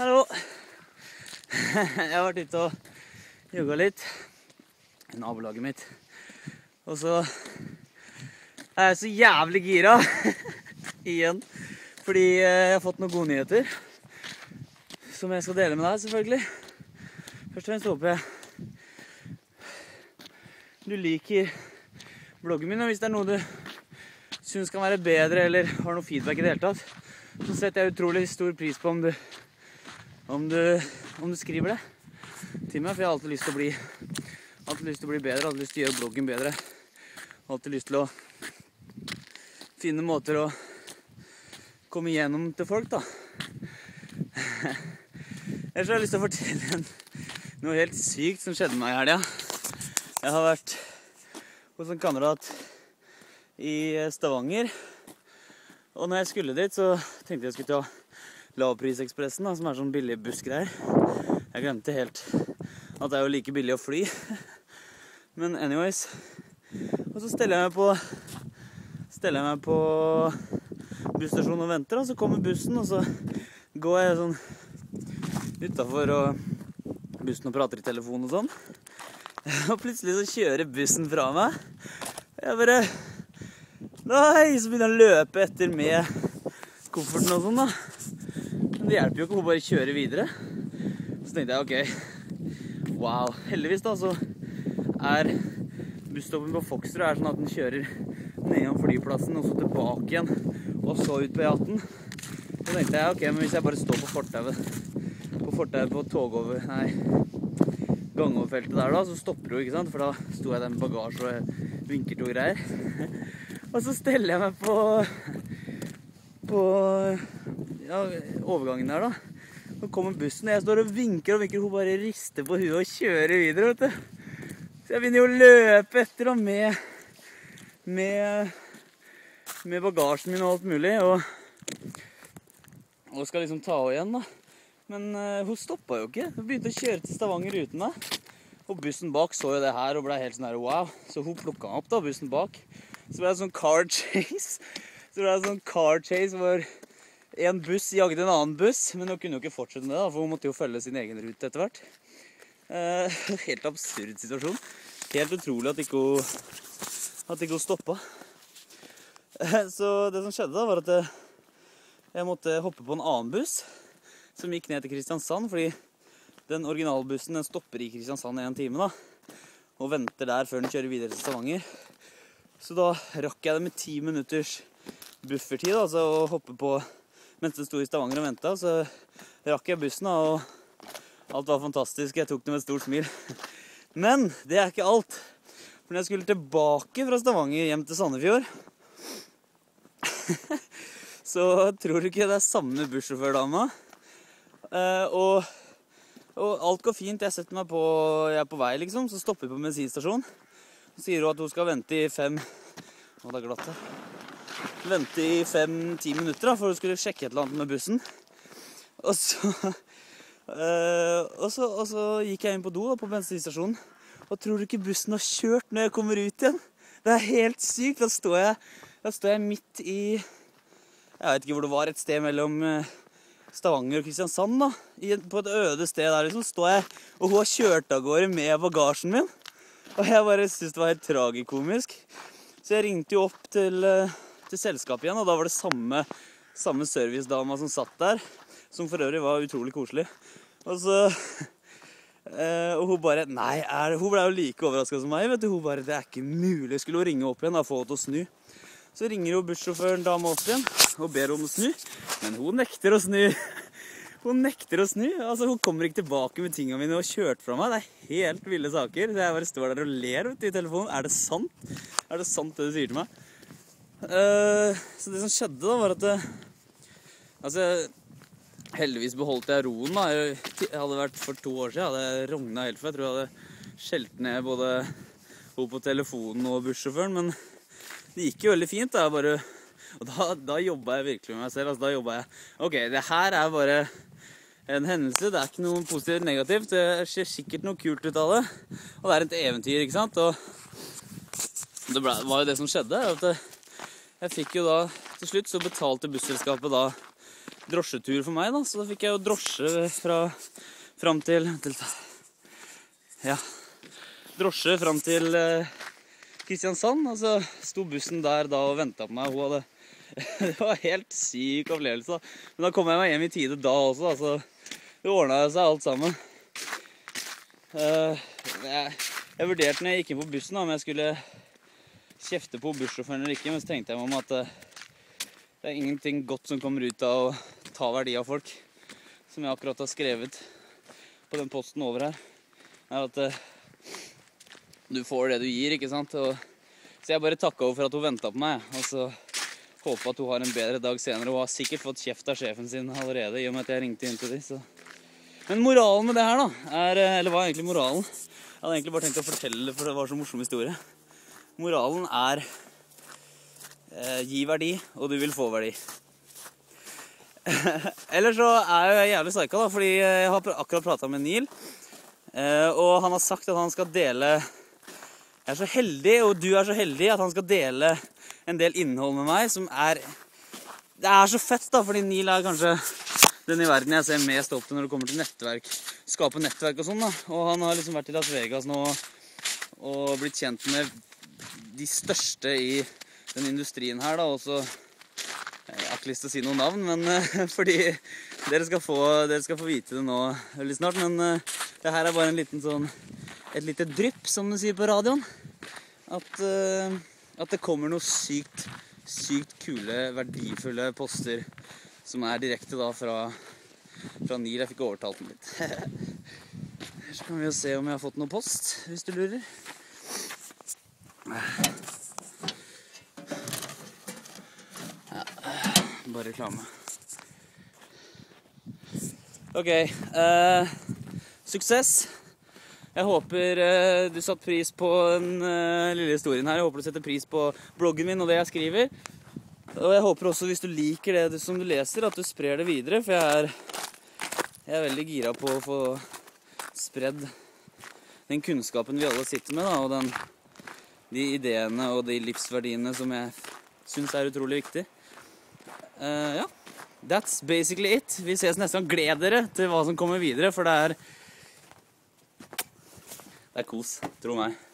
Hallo. Jeg har vært ute og jogget litt i nabolaget mitt. Og så er jeg så jævlig gira igjen, fordi jeg har fått noen gode nyheter som jeg skal dele med deg, selvfølgelig. Først og fremst håper jeg du liker bloggen min, og hvis det er noe du synes kan være bedre eller har noe feedback i det hele tatt, så setter jeg utrolig stor pris på om du skriver det til meg, for jeg har alltid lyst til å bli bedre, alltid lyst til å gjøre bloggen bedre, alltid lyst til å finne måter å komme igjennom til folk da. Ellers har jeg lyst til å fortelle noe helt sykt som skjedde meg i helga. Jeg har vært hos en kamerat i Stavanger, og når jeg skulle dit så tenkte jeg skulle ta lavprisekspressen, som er sånn billig bussgreier. Jeg glemte helt at det er jo like billig å fly. Men anyways, og så steller jeg meg på busstasjonen og venter, og så kommer bussen, og så går jeg sånn utenfor bussen og prater i telefon og sånn. Og plutselig så kjører bussen fra meg. Jeg bare, nei, så begynner jeg å løpe etter med kofferten og sånn da. Men det hjelper jo ikke å bare kjøre videre. Så tenkte jeg, ok, wow. Heldigvis da, så er busstoppen på Foxtrot er sånn at den kjører nedom flyplassen og så tilbake igjen, og så ut på E18. Så tenkte jeg, ok, men hvis jeg bare står på fortauet gangoverfeltet der da, så stopper du, ikke sant? For da sto jeg der med bagasje og vinkert og greier. Og så steller jeg meg på overgangen der da. Så kommer bussen, og jeg står og vinker, hun bare rister på huet og kjører videre, vet du. Så jeg begynner jo å løpe etter og med bagasjen min og alt mulig, og skal liksom ta henne igjen da. Men hun stoppet jo ikke. Hun begynte å kjøre til Stavanger uten meg. Og bussen bak så jo det her og ble helt sånn her, wow. Så hun plukket meg opp da, bussen bak. Så ble det sånn car chase. Hvor en buss jagde en annen buss. Men hun kunne jo ikke fortsette med det da, for hun måtte jo følge sin egen rute etter hvert. Helt absurd situasjon. Helt utrolig at ikke hun stoppet. Så det som skjedde da, var at jeg måtte hoppe på en annen buss som gikk ned til Kristiansand, fordi den originalbussen den stopper i Kristiansand i 1 time da, og venter der før den kjører videre til Stavanger. Så da rakk jeg det med 10 minutters buffertid, altså å hoppe på mens den stod i Stavanger og ventet, så rakk jeg bussen da, og alt var fantastisk, jeg tok det med et stort smil. Men det er ikke alt, for når jeg skulle tilbake fra Stavanger hjem til Sandefjord, så tror du ikke det er samme bussjåførdama. Og alt går fint, jeg setter meg på, jeg er på vei liksom, så stopper vi på bensinstasjon. Så sier hun at hun skal vente i 5, det er glatt her, vente i 5-10 minutter da, for hun skulle sjekke et eller annet med bussen. Og så gikk jeg inn på do da, på bensinstasjonen, og tror du ikke bussen har kjørt når jeg kommer ut igjen? Det er helt sykt, da står jeg midt i, jeg vet ikke hvor det var, et sted mellom Stavanger og Kristiansand da, på et øde sted der liksom, står jeg, og hun har kjørt av gårde med bagasjen min, og jeg bare synes det var helt tragikomisk. Så jeg ringte jo opp til selskapet igjen, og da var det samme servicedama som satt der, som for øvrig var utrolig koselig. Og hun bare, nei, hun ble jo like overrasket som meg, vet du, hun bare, det er ikke mulig, skulle hun ringe opp igjen og få henne til å snu. Så ringer jo bussjåføren dama opp igjen og ber om å snu, men hun nekter å snu. Altså hun kommer ikke tilbake med tingene mine og kjørt fra meg. Det er helt ville saker. Så jeg bare står der og ler vet du, i telefonen. Er det sant? Er det sant det du sier til meg? Så det som skjedde da var at heldigvis beholdt jeg roen da. Jeg hadde vært for 2 år siden, jeg hadde rognet helt for. Jeg tror jeg hadde skjelt ned både hun på telefonen og bussjåføren, men det gikk jo veldig fint da, og da jobbet jeg virkelig med meg selv, altså da jobbet jeg, ok, det her er bare en hendelse, det er ikke noe positivt eller negativt, det skjer sikkert noe kult ut av det, og det er et eventyr, ikke sant, og det var jo det som skjedde, at jeg fikk jo da, til slutt så betalte busselskapet da drosjetur for meg da, så da fikk jeg jo drosje fram til drosje fram til Kristiansand, og så sto bussen der da og ventet på meg. Det var helt syk opplevelse da. Men da kom jeg meg hjem i tide da også da, så det ordnet seg alt sammen. Jeg vurderte når jeg gikk inn på bussen da, om jeg skulle kjefte på bussjåføren eller ikke, men så tenkte jeg meg om at det er ingenting godt som kommer ut av å ta verdi av folk, som jeg akkurat har skrevet på den posten over her, er at du får det du gir, ikke sant? Så jeg bare takket henne for at hun ventet på meg, og så håper at hun har en bedre dag senere. Hun har sikkert fått kjeft av sjefen sin allerede, i og med at jeg ringte inn til dem. Så. Men moralen med det her da, eller hva er egentlig moralen? Jeg hadde egentlig bare tenkt å fortelle, for det var så morsom historie. Moralen er gi verdi, og du vil få verdi. Ellers så er jeg jævlig psyka da, fordi jeg har akkurat pratet med Neil, og han har sagt at han skal dele, jeg er så heldig, og du er så heldig, at han skal dele en del innhold med meg, som det er så fett da, fordi Neil er kanskje den i verden jeg ser mest opp til når det kommer til nettverk, skape nettverk og sånn da, og han har liksom vært i Las Vegas nå, og blitt kjent med de største i den industrien her da, og så jeg har ikke lyst til å si noen navn, men fordi dere skal få vite det nå veldig snart, men det her er bare en liten sånn, et lite drypp, som du sier på radioen, at det kommer noe sykt kule, verdifulle poster, som er direkte da fra Neil. Jeg fikk overtalt den litt. Så kan vi jo se om jeg har fått noe post, hvis du lurer. Ja, bare reklame. Ok, suksess. Jeg håper du satt pris på den lille historien her. Jeg håper du setter pris på bloggen min og det jeg skriver. Og jeg håper også, hvis du liker det som du leser, at du sprer det videre, for jeg er veldig gira på å få spredd den kunnskapen vi alle sitter med, da, og de ideene og de livsverdiene som jeg synes er utrolig viktig. Ja, that's basically it. Vi ses neste gang. Gled dere til hva som kommer videre, for det er kos, tro meg.